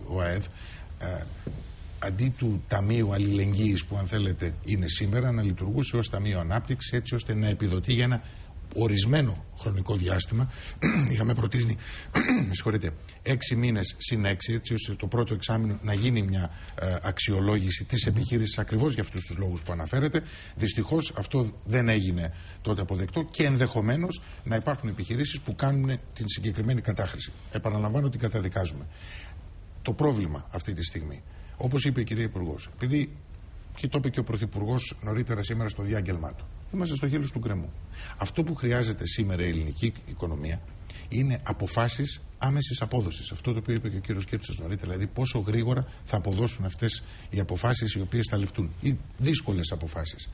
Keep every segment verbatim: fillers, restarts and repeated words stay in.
ο ΑΕΔ, ε, αντί του Ταμείου Αλληλεγγύης που αν θέλετε είναι σήμερα, να λειτουργούσε ως Ταμείο Ανάπτυξης, έτσι ώστε να επιδοτεί για ένα ορισμένο χρονικό διάστημα. Είχαμε προτείνει με συγχωρείτε, έξι μήνες συν έξι, έτσι ώστε το πρώτο εξάμηνο να γίνει μια ε, αξιολόγηση της επιχείρησης ακριβώς για αυτούς τους λόγους που αναφέρετε. Δυστυχώς αυτό δεν έγινε τότε αποδεκτό και ενδεχομένως να υπάρχουν επιχειρήσεις που κάνουν την συγκεκριμένη κατάχρηση. Επαναλαμβάνω ότι καταδικάζουμε. Το πρόβλημα αυτή τη στιγμή, όπως είπε η κυρία Υπουργός, επειδή και το είπε και ο Πρωθυπουργός νωρίτερα σήμερα στο διάγγελμά του, είμαστε στο χείλος του γκρεμού. Αυτό που χρειάζεται σήμερα η ελληνική οικονομία είναι αποφάσεις άμεσης απόδοσης. Αυτό το οποίο είπε και ο κύριος Κέρτσος νωρίτερα, δηλαδή πόσο γρήγορα θα αποδώσουν αυτές οι αποφάσεις οι οποίες θα ληφθούν. Οι δύσκολες αποφάσεις.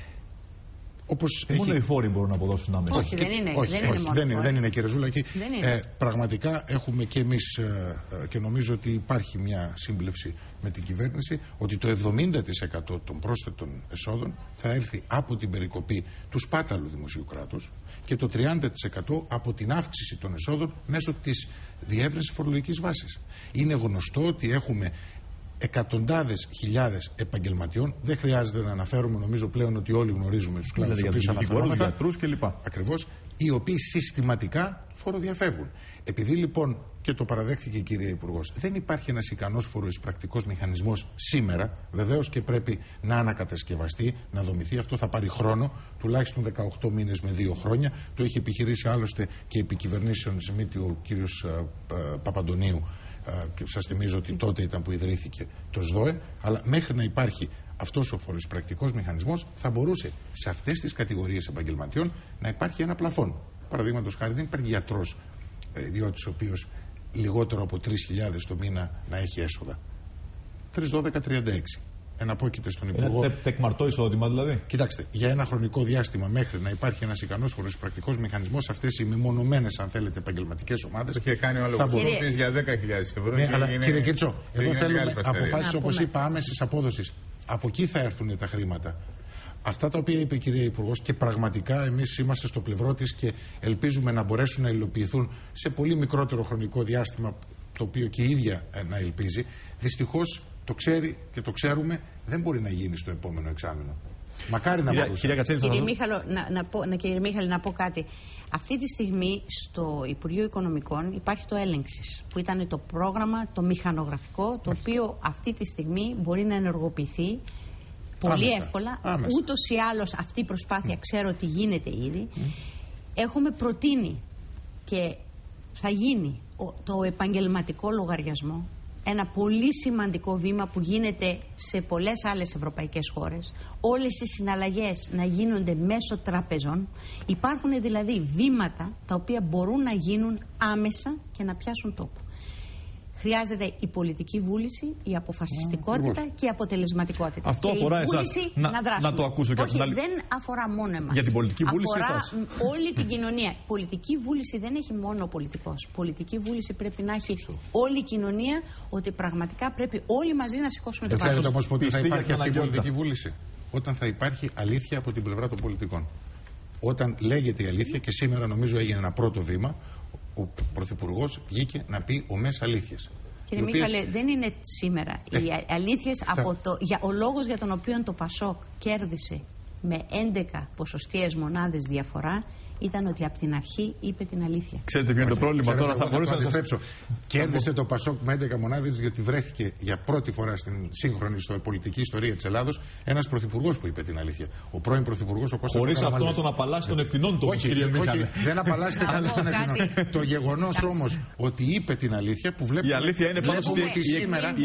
Όπως μόνο έχει... οι φόροι μπορούν να αποδώσουν άμεσα. Όχι, δεν είναι. Όχι, δεν όχι, είναι μόνο δεν είναι, δεν είναι κύριε Ζούλα. Και, ε, πραγματικά έχουμε και εμείς ε, ε, και νομίζω ότι υπάρχει μια σύμπλευση με την κυβέρνηση ότι το εβδομήντα τοις εκατό των πρόσθετων εσόδων θα έλθει από την περικοπή του σπάταλου δημοσίου κράτους και το τριάντα τοις εκατό από την αύξηση των εσόδων μέσω της διεύρυνσης φορολογικής βάσης. Είναι γνωστό ότι έχουμε εκατοντάδες χιλιάδες επαγγελματιών. Δεν χρειάζεται να αναφέρουμε, νομίζω πλέον ότι όλοι γνωρίζουμε τους κλάδους στους οποίους αναφερόμεθα. Ακριβώς, οι οποίοι συστηματικά φοροδιαφεύγουν. Επειδή λοιπόν, και το παραδέχθηκε η κυρία Υπουργός, δεν υπάρχει ένας ικανός φοροεισπρακτικός μηχανισμός σήμερα, βεβαίως και πρέπει να ανακατασκευαστεί, να δομηθεί. Αυτό θα πάρει χρόνο, τουλάχιστον δεκαοκτώ μήνες με δύο χρόνια. Το έχει επιχειρήσει άλλωστε και επί κυβερνήσεων Σιμίτη ο κύριος Παπαντονίου. Και σας θυμίζω ότι τότε ήταν που ιδρύθηκε το ΣΔΟΕ, αλλά μέχρι να υπάρχει αυτός ο φοροεισπρακτικός μηχανισμός θα μπορούσε σε αυτές τις κατηγορίες επαγγελματιών να υπάρχει ένα πλαφόν. Παραδείγματος χάρη, δεν υπάρχει γιατρός ιδιώτης ο οποίος λιγότερο από τρεις χιλιάδες το μήνα να έχει έσοδα. τρεις δώδεκα τριάντα έξι. Εναπόκειται στον Υπουργό. Ένα τεκμαρτό εισόδημα δηλαδή. Κοιτάξτε, για ένα χρονικό διάστημα μέχρι να υπάρχει ένας ικανός φοροεισπρακτικός μηχανισμός, αυτές οι μεμονωμένες, αν θέλετε, επαγγελματικές ομάδες. Είχε κάνει ο λογιστής για δέκα χιλιάδες ευρώ. Ναι, και αλλά είναι... κύριε Κίτσο, εδώ θέλουμε αποφάσεις, όπως πούμε. είπα, άμεσης απόδοσης. Από εκεί θα έρθουν τα χρήματα. Αυτά τα οποία είπε η κυρία Υπουργός, και πραγματικά εμείς είμαστε στο πλευρό της και ελπίζουμε να μπορέσουν να υλοποιηθούν σε πολύ μικρότερο χρονικό διάστημα, το οποίο και η ίδια να ελπίζει. Δυστυχώς το ξέρει και το ξέρουμε, δεν μπορεί να γίνει στο επόμενο εξάμηνο. Μακάρι να μπορούσε. Κύριε, κύριε Μίχαλο, να, να, πω, να, κύριε Μίχαλη, να πω κάτι. Αυτή τη στιγμή στο Υπουργείο Οικονομικών υπάρχει το Έλεγξης, που ήταν το πρόγραμμα, το μηχανογραφικό, το οποίο αυτή τη στιγμή μπορεί να ενεργοποιηθεί πολύ άμεσα, εύκολα. Άμεσα. Ούτως ή άλλως αυτή η προσπάθεια mm. ξέρω ότι γίνεται ήδη. Mm. Έχουμε προτείνει και θα γίνει το επαγγελματικό λογαριασμό, ένα πολύ σημαντικό βήμα που γίνεται σε πολλές άλλες ευρωπαϊκές χώρες. Όλες οι συναλλαγές να γίνονται μέσω τραπεζών. Υπάρχουν δηλαδή βήματα τα οποία μπορούν να γίνουν άμεσα και να πιάσουν τόπο. Χρειάζεται η πολιτική βούληση, η αποφασιστικότητα mm, και η αποτελεσματικότητα. Αυτό και αφορά η εσάς. Να, να, να το ακούσω και Όχι, άλλη... δεν αφορά μόνο εμάς. Για την πολιτική βούληση αφορά εσάς. όλη την κοινωνία. Πολιτική βούληση δεν έχει μόνο ο πολιτικός. Πολιτική βούληση πρέπει να έχει Σωστό. όλη η κοινωνία, ότι πραγματικά πρέπει όλοι μαζί να σηκώσουμε το βάρος. Ξέρετε όμως πότε θα υπάρχει αυτή η πολιτική βούληση? Όταν θα υπάρχει αλήθεια από την πλευρά των πολιτικών. Όταν λέγεται η αλήθεια, και σήμερα νομίζω έγινε ένα πρώτο βήμα, ο Πρωθυπουργός βγήκε να πει ομές αλήθειες. Κύριε οποίες... Μίχαλε, δεν είναι σήμερα. Ε, οι αλήθειες θα... από το... για... Ο λόγος για τον οποίο το Πασόκ κέρδισε με έντεκα ποσοστιαίες μονάδες διαφορά ήταν ότι από την αρχή είπε την αλήθεια. Ξέρετε ποιο είναι το πρόβλημα? Ξέρετε, τώρα θα μπορούσα να αντιστρέψω. Κέρδισε το Πασόκ με έντεκα μονάδες γιατί βρέθηκε για πρώτη φορά στην σύγχρονη πολιτική ιστορία της Ελλάδος ένας πρωθυπουργός που είπε την αλήθεια. Ο πρώην πρωθυπουργός ο Κώστας Χωρίς αυτό να τον απαλλάσσει των ευθυνών του, κύριε Μίχαλε. Δεν απαλλάσσει κανείς των ευθυνών. Το γεγονός όμως ότι είπε την αλήθεια που βλέπουμε. Η αλήθεια είναι πάνω ότι σήμερα.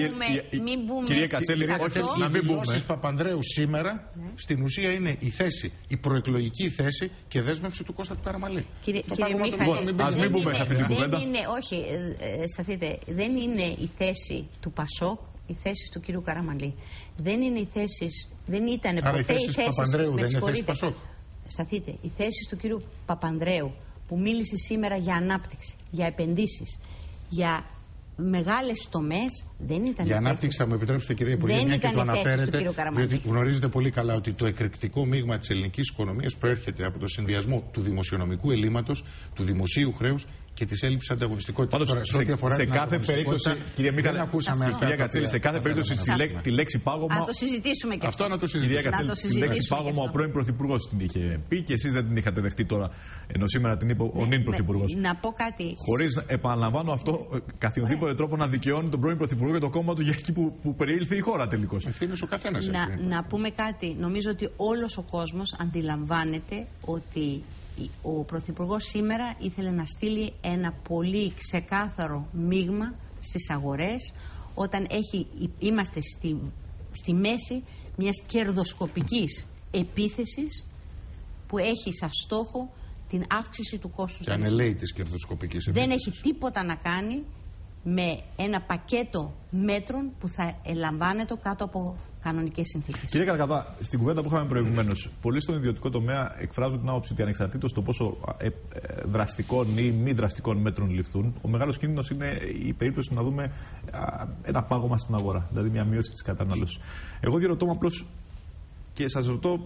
Κύριε Κατσέλη, να μην πούμε. Η Παπανδρέου σήμερα στην ουσία είναι η θέση, η προεκλογική θέση και δέσμευση του Κώστα του Καραμαλή. Κύριε, κύριε Μίχαλε, ας μην μπούμε σε αυτή την κουβέντα. Όχι, ε, σταθείτε, δεν είναι η θέση του Πασόκ η θέση του κύριου Καραμαλή. Δεν είναι οι θέσεις, δεν ήταν Άρα ποτέ οι θέσεις του Παπανδρέου, δεν είναι θέσεις Πασόκ. Σταθείτε, οι θέσεις του κύριου Παπανδρέου που μίλησε σήμερα για ανάπτυξη, για επενδύσεις, για μεγάλες τομές, δεν ήταν. Για ανάπτυξη, θα μου επιτρέψετε, κυρία Υπουργέ, μια και το αναφέρετε, διότι γνωρίζετε πολύ καλά ότι το εκρηκτικό μείγμα της ελληνικής οικονομίας προέρχεται από το συνδυασμό του δημοσιονομικού ελλείμματος, του δημοσίου χρέους και τη έλλειψη ανταγωνιστικότητα. Πάντως, Τώρα, σε, σε, αφορά σε την κάθε περίπτωση, κύριε Μίχαλε, κυρία Κατσέλη, σε κάθε περίπτωση τη, λέ, τη λέξη πάγωμα. Να το συζητήσουμε και αυτό. Να το συζητήσουμε. Κυρία Κατσέλη, τη λέξη πάγωμα ο πρώην Πρωθυπουργός την είχε πει και εσείς δεν την είχατε δεχτεί τώρα, ενώ σήμερα την είπε ο νυν Πρωθυπουργός. Να πω κάτι. Χωρίς, επαναλαμβάνω αυτό, καθιονδήποτε τρόπο να δικαιώνει τον πρώην Πρωθυπουργό και το κόμμα του για εκεί που, που περιήλθε η χώρα τελικώς. Ευθύνης ο καθένας. Να, να πούμε κάτι. Νομίζω ότι όλος ο κόσμος αντιλαμβάνεται ότι ο Πρωθυπουργός σήμερα ήθελε να στείλει ένα πολύ ξεκάθαρο μείγμα στις αγορές όταν έχει, είμαστε στη, στη μέση μιας κερδοσκοπικής επίθεσης που έχει σαν στόχο την αύξηση του κόστους. Και ανελαίει της κερδοσκοπικής επίθεσης. Δεν έχει τίποτα να κάνει με ένα πακέτο μέτρων που θα ελαμβάνεται κάτω από κανονικές συνθήκες. Κύριε Καρακαδά, στην κουβέντα που είχαμε προηγουμένως, πολλοί στον ιδιωτικό τομέα εκφράζουν την άποψη ότι ανεξαρτήτως το πόσο ε, ε, δραστικών ή μη δραστικών μέτρων ληφθούν, ο μεγάλος κίνδυνος είναι η περίπτωση να δούμε α, ένα πάγωμα στην αγορά, δηλαδή μια μείωση της κατανάλωσης. Εγώ διερωτώ με απλώς και σας ρωτώ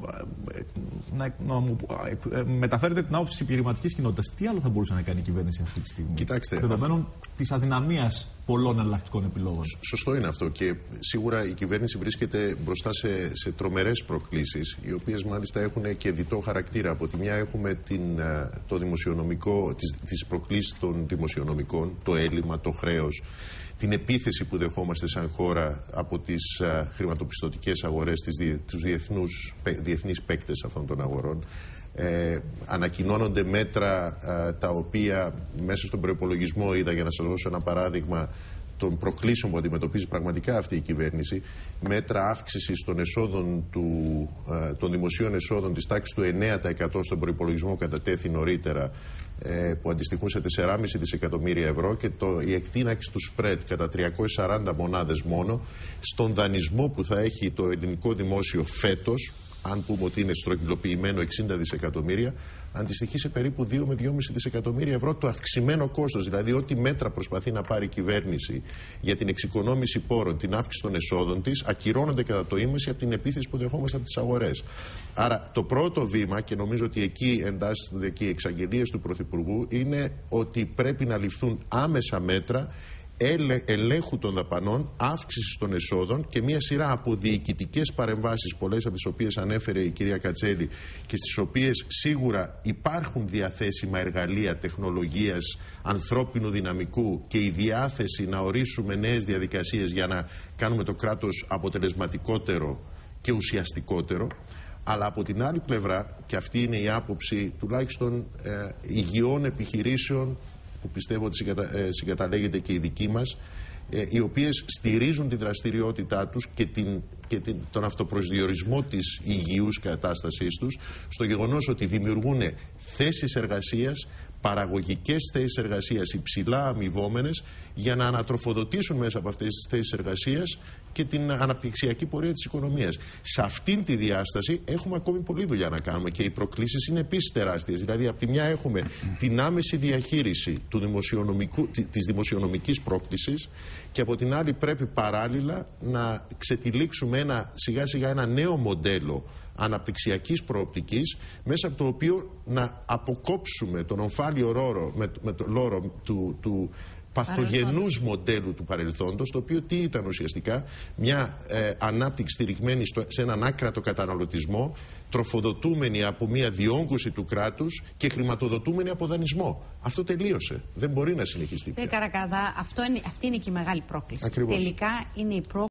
να, να μου μεταφέρετε την άποψη της επιχειρηματικής κοινότητας. Τι άλλο θα μπορούσε να κάνει η κυβέρνηση αυτή τη στιγμή, Κοιτάξτε, δεδομένων της αδυναμίας πολλών εναλλακτικών επιλόγων? Σωστό είναι αυτό και σίγουρα η κυβέρνηση βρίσκεται μπροστά σε, σε τρομερές προκλήσεις, οι οποίες μάλιστα έχουν και διτό χαρακτήρα. Από τη μια έχουμε την, το δημοσιονομικό, τις, τις προκλήσεις των δημοσιονομικών, το έλλειμμα, το χρέος, την επίθεση που δεχόμαστε σαν χώρα από τις α, χρηματοπιστωτικές αγορές, τις, τους διεθνούς, διεθνείς παίκτες αυτών των αγορών. Ε, ανακοινώνονται μέτρα α, τα οποία μέσα στον προϋπολογισμό, είδα για να σας δώσω ένα παράδειγμα των προκλήσεων που αντιμετωπίζει πραγματικά αυτή η κυβέρνηση, μέτρα αύξησης των εσόδων του, α, των δημοσίων εσόδων της τάξης του εννέα τοις εκατό στον προϋπολογισμό κατατέθη νωρίτερα, ε, που αντιστοιχούν σε τέσσερα κόμμα πέντε δισεκατομμύρια ευρώ, και το, η εκτείναξη του spread κατά τριακόσιες σαράντα μονάδες μόνο στον δανεισμό που θα έχει το ελληνικό δημόσιο φέτος, αν πούμε ότι είναι στρογγυλοποιημένο εξήντα δισεκατομμύρια, αντιστοιχεί σε περίπου δύο με δυόμισι δισεκατομμύρια ευρώ το αυξημένο κόστος. Δηλαδή, ό,τι μέτρα προσπαθεί να πάρει η κυβέρνηση για την εξοικονόμηση πόρων, την αύξηση των εσόδων της, ακυρώνονται κατά το ίμιση από την επίθεση που δεχόμαστε από τις αγορές. Άρα, το πρώτο βήμα, και νομίζω ότι εκεί εντάσσονται και οι εξαγγελίες του Πρωθυπουργού, είναι ότι πρέπει να ληφθούν άμεσα μέτρα ελέγχου των δαπανών, αύξησης των εσόδων και μια σειρά από διοικητικές παρεμβάσεις, πολλές από τις οποίες ανέφερε η κυρία Κατσέλη και στις οποίες σίγουρα υπάρχουν διαθέσιμα εργαλεία τεχνολογίας, ανθρώπινου δυναμικού και η διάθεση να ορίσουμε νέες διαδικασίες για να κάνουμε το κράτος αποτελεσματικότερο και ουσιαστικότερο. Αλλά από την άλλη πλευρά, και αυτή είναι η άποψη τουλάχιστον ε, υγιών επιχειρήσεων, που πιστεύω ότι συγκατα, ε, συγκαταλέγεται και η δική μας, ε, οι οποίες στηρίζουν τη δραστηριότητά τους και, την, και την, τον αυτοπροσδιορισμό της υγιούς κατάστασής τους στο γεγονός ότι δημιουργούν θέσεις εργασίας, παραγωγικές θέσεις εργασίας υψηλά αμοιβόμενες, για να ανατροφοδοτήσουν μέσα από αυτές τις θέσεις εργασίας και την αναπτυξιακή πορεία της οικονομίας. Σε αυτήν τη διάσταση έχουμε ακόμη πολλή δουλειά να κάνουμε και οι προκλήσεις είναι επίσης τεράστιες. Δηλαδή, από τη μια έχουμε την άμεση διαχείριση του δημοσιονομικού, της δημοσιονομικής πρόκλησης, και από την άλλη πρέπει παράλληλα να ξετυλίξουμε ένα, σιγά σιγά ένα νέο μοντέλο αναπτυξιακής προοπτικής, μέσα από το οποίο να αποκόψουμε τον ομφάλιο ρόρο, με, με το λόρο του, του παθογενούς μοντέλου του παρελθόντος, το οποίο τι ήταν ουσιαστικά? Μια ε, ανάπτυξη στηριγμένη στο, σε έναν άκρατο καταναλωτισμό, τροφοδοτούμενη από μια διόγκωση του κράτους και χρηματοδοτούμενη από δανεισμό. Αυτό τελείωσε. Δεν μπορεί να συνεχιστεί. Κύριε Καρακαδά, αυτό είναι, αυτή είναι και η μεγάλη πρόκληση. Ακριβώς. Τελικά είναι η πρόκληση